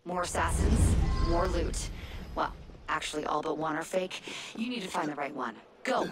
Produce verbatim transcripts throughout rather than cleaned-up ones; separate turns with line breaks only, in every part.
More assassins, more loot. Well, actually all but one are fake. You need to find the right one. Go!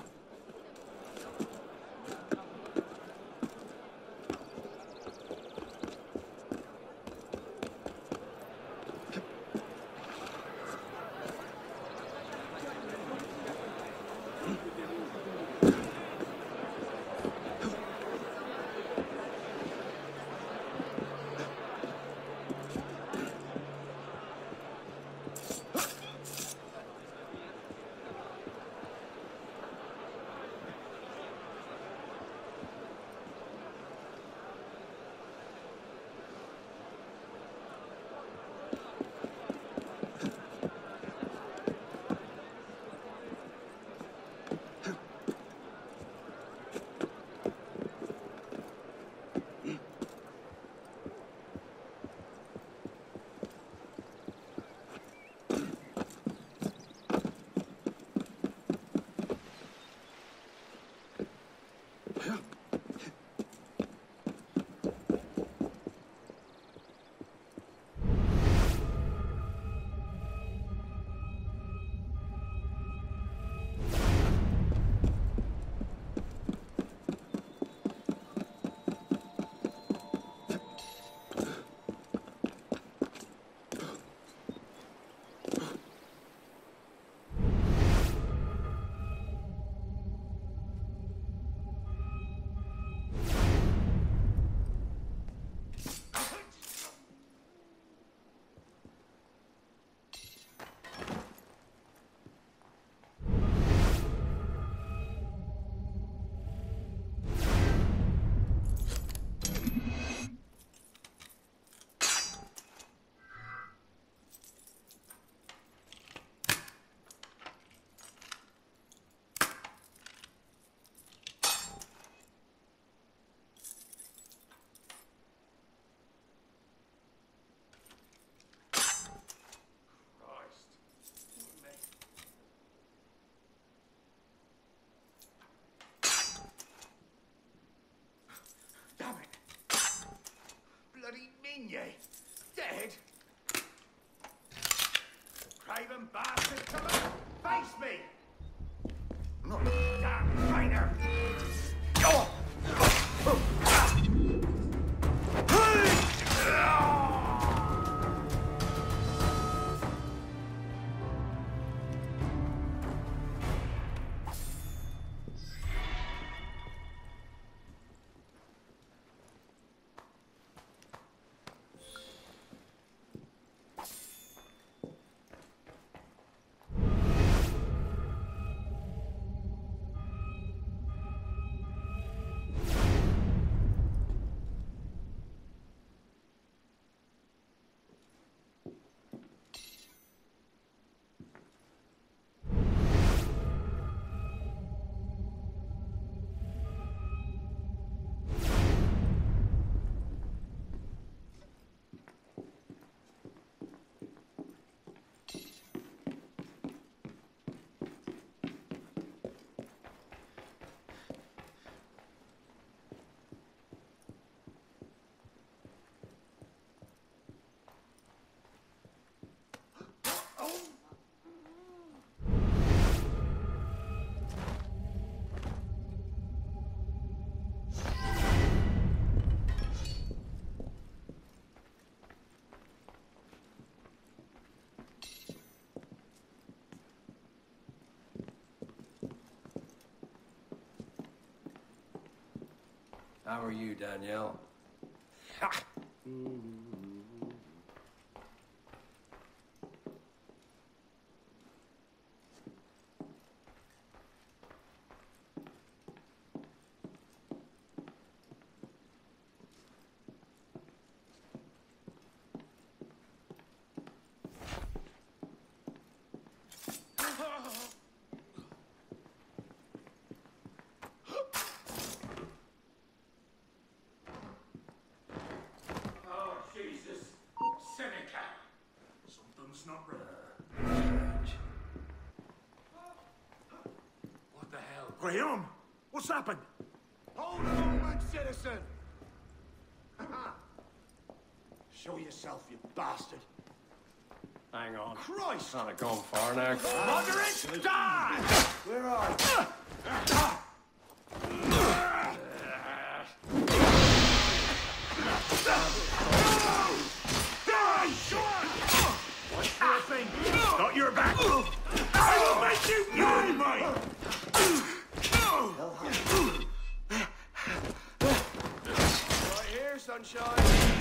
Minier, dead? Craven bastard, come on, face me! I'm not a damn traitor! Oh!
How are you, Danielle?
Ha! Not right. What the hell? Graham! What's happened? Hold on, good citizen! Show yourself, you bastard!
Hang on.
Christ!
Not gone far now.
Moderate, die! Where are you? Die! What's your thing? Got your back? I will make you pay me! Right here, sunshine.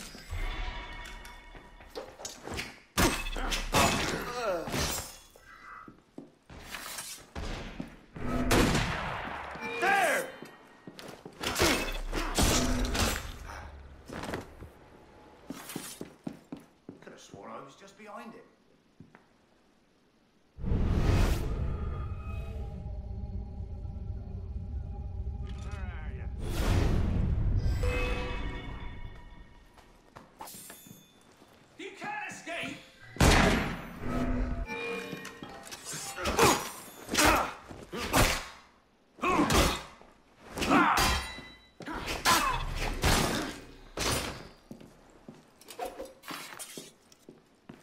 There! Could have sworn I was just behind it. Where are you? You can't escape!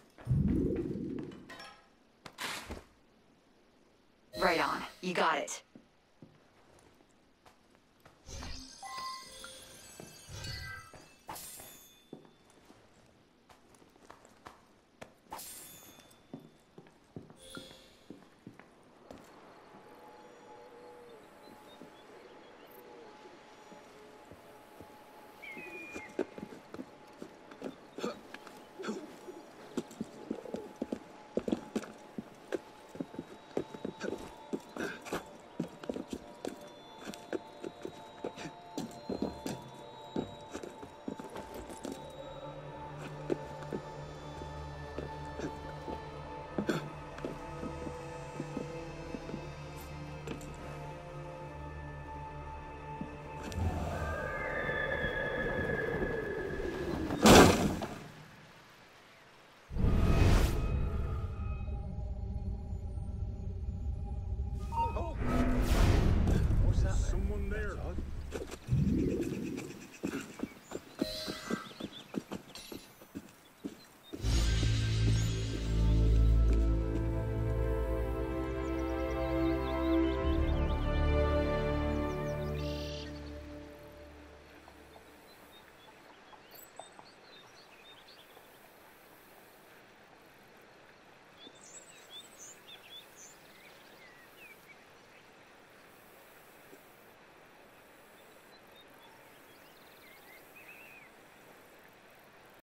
Right on. You got it.